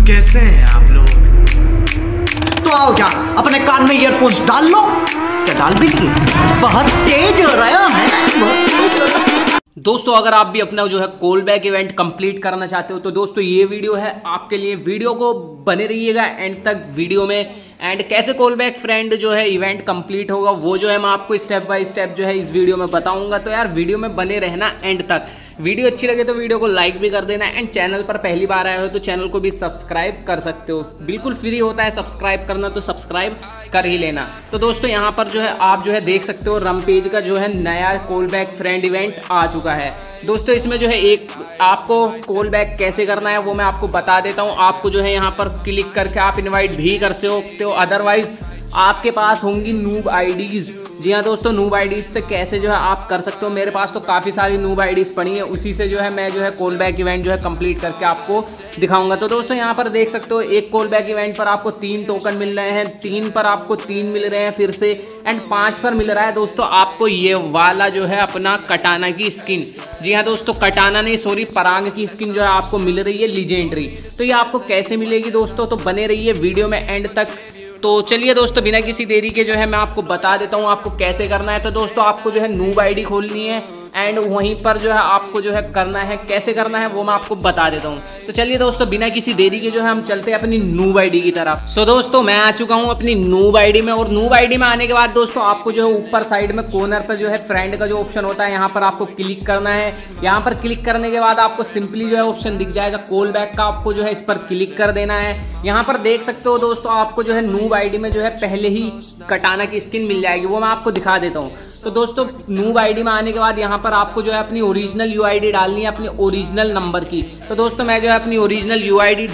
तो कैसे हैं आप लोग? तो आओ क्या अपने कान में ईयरफोन्स डाल लो। क्या डाल भी नहीं? बहुत तेज हो रहा है। दोस्तों अगर आप भी अपना जो है कॉल बैक इवेंट कंप्लीट करना चाहते हो तो दोस्तों ये वीडियो है आपके लिए। वीडियो को बने रहिएगा एंड तक वीडियो में। एंड कैसे कॉल बैक फ्रेंड जो है इवेंट कंप्लीट होगा वो जो है मैं आपको स्टेप बाय स्टेप जो है इस वीडियो में बताऊंगा। तो यार वीडियो में बने रहना एंड तक। वीडियो अच्छी लगे तो वीडियो को लाइक भी कर देना एंड चैनल पर पहली बार आए हो तो चैनल को भी सब्सक्राइब कर सकते हो। बिल्कुल फ्री होता है सब्सक्राइब करना, तो सब्सक्राइब कर ही लेना। तो दोस्तों यहाँ पर जो है आप जो है देख सकते हो रमपेज का जो है नया कॉल बैक फ्रेंड इवेंट आ चुका है। दोस्तों इसमें जो है एक आपको कॉल बैक कैसे करना है वो मैं आपको बता देता हूँ। आपको जो है यहाँ पर क्लिक करके आप इनवाइट भी कर सकते हो, अदरवाइज आपके पास होंगी नूब आईडीज़। जी हाँ दोस्तों, नूब आईडीज़ से कैसे जो है आप कर सकते हो। मेरे पास तो काफ़ी सारी नूब आईडीज़ पड़ी है, उसी से जो है मैं जो है कॉल बैक इवेंट जो है कंप्लीट करके आपको दिखाऊंगा। तो दोस्तों यहाँ पर देख सकते हो एक कॉल बैक इवेंट पर आपको 3 टोकन मिल रहे हैं, 3 पर आपको 3 मिल रहे हैं फिर से, एंड 5 पर मिल रहा है दोस्तों आपको ये वाला जो है अपना कटाना की स्किन। जी हाँ दोस्तों, कटाना नहीं सॉरी परांग की स्किन जो है आपको मिल रही है लीजेंडरी। तो ये आपको कैसे मिलेगी दोस्तों, तो बने रहिए वीडियो में एंड तक। तो चलिए दोस्तों बिना किसी देरी के जो है मैं आपको बता देता हूँ आपको कैसे करना है। तो दोस्तों आपको जो है नूब आईडी खोलनी है एंड वहीं पर जो है आपको जो है करना है, कैसे करना है वो मैं आपको बता देता हूँ। तो चलिए दोस्तों बिना किसी देरी के जो है हम चलते हैं अपनी नूब आईडी की तरफ। सो दोस्तों मैं आ चुका हूँ अपनी नूब आईडी में, और नूब आईडी में आने के बाद दोस्तों आपको जो है ऊपर साइड में कॉर्नर पर जो है फ्रेंड का जो ऑप्शन होता है यहाँ पर आपको क्लिक करना है। यहाँ पर क्लिक करने के बाद आपको सिंपली जो है ऑप्शन दिख जाएगा कॉल बैक का, आपको जो है इस पर क्लिक कर देना है। यहाँ पर देख सकते हो दोस्तों आपको जो है नूब आईडी में जो है पहले ही कटाना की स्किन मिल जाएगी, वो मैं आपको दिखा देता हूँ। तो दोस्तों नूब आईडी में आने के बाद यहाँ पर आपको जो है अपनी ओरिजिनल यूआईडी डालनी है, अपनी ओरिजिनल नंबर की। तो दोस्तों मैं जो है अपनी ओरिजिनल यूआईडी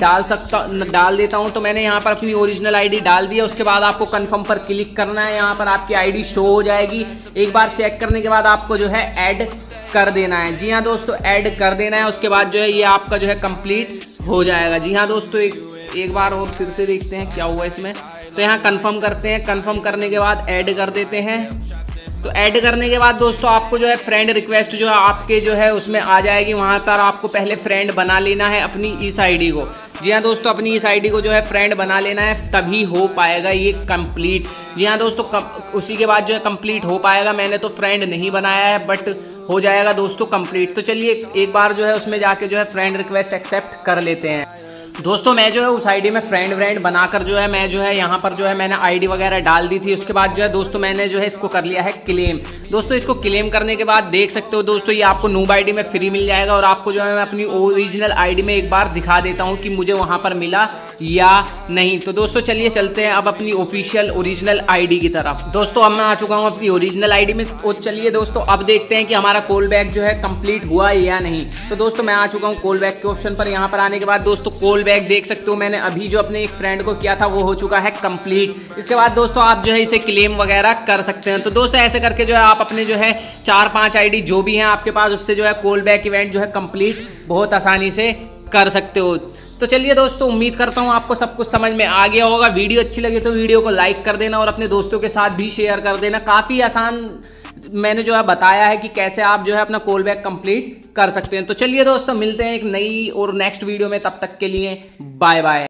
डाल देता हूँ। तो मैंने यहाँ पर अपनी ओरिजिनल आईडी डाल दी है। उसके बाद आपको कंफर्म पर क्लिक करना है, यहाँ पर आपकी आईडी शो हो जाएगी। एक बार चेक करने के बाद आपको जो है ऐड कर देना है। जी हाँ दोस्तों, ऐड कर देना है। उसके बाद जो है ये आपका जो है कंप्लीट हो जाएगा। जी हाँ दोस्तों, एक बार और फिर से देखते हैं क्या हुआ इसमें। तो यहाँ कंफर्म करते हैं, कंफर्म करने के बाद ऐड कर देते हैं। तो ऐड करने के बाद दोस्तों आपको जो है फ्रेंड रिक्वेस्ट जो है आपके जो है उसमें आ जाएगी। वहाँ पर आपको पहले फ्रेंड बना लेना है अपनी इस आईडी को। जी हाँ दोस्तों, अपनी इस आईडी को जो है फ्रेंड बना लेना है, तभी हो पाएगा ये कंप्लीट। जी हाँ दोस्तों, उसी के बाद जो है कंप्लीट हो पाएगा। मैंने तो फ्रेंड नहीं बनाया है बट हो जाएगा दोस्तों कंप्लीट। तो चलिए एक बार जो है उसमें जाके जो है फ्रेंड रिक्वेस्ट एक्सेप्ट कर लेते हैं। दोस्तों मैं जो है उस आईडी में फ्रेंड बनाकर जो है मैं जो है यहाँ पर जो है मैंने आईडी वगैरह डाल दी थी। उसके बाद जो है दोस्तों मैंने जो है इसको कर लिया है क्लेम। दोस्तों इसको क्लेम करने के बाद देख सकते हो दोस्तों ये आपको नूब आईडी में फ्री मिल जाएगा। और आपको जो है मैं अपनी ओरिजिनल आईडी में एक बार दिखा देता हूँ कि मुझे वहाँ पर मिला या नहीं। तो दोस्तों चलिए चलते हैं अब अपनी ऑफिशियल ओरिजिनल आईडी की तरफ। दोस्तों अब मैं आ चुका हूँ अपनी ओरिजिनल आईडी में। और चलिए दोस्तों अब देखते हैं कि हमारा कॉल बैक जो है कंप्लीट हुआ या नहीं। तो दोस्तों मैं आ चुका हूँ कॉल बैक के ऑप्शन पर। यहाँ पर आने के बाद दोस्तों कॉल बैक देख सकते हो मैंने अभी जो अपने एक फ्रेंड को किया था वो हो चुका है कंप्लीट। इसके बाद दोस्तों आप जो है इसे क्लेम वगैरह कर सकते हैं। तो दोस्तों ऐसे करके जो है आप अपने जो है 4-5 आईडी जो भी हैं आपके पास उससे जो है कॉल बैक इवेंट जो है कंप्लीट बहुत आसानी से कर सकते हो। तो चलिए दोस्तों उम्मीद करता हूँ आपको सब कुछ समझ में आ गया होगा। वीडियो अच्छी लगी तो वीडियो को लाइक कर देना और अपने दोस्तों के साथ भी शेयर कर देना। काफ़ी आसान मैंने जो है बताया है कि कैसे आप जो है अपना कॉल बैक कंप्लीट कर सकते हैं। तो चलिए दोस्तों मिलते हैं एक नई और नेक्स्ट वीडियो में, तब तक के लिए बाय बाय।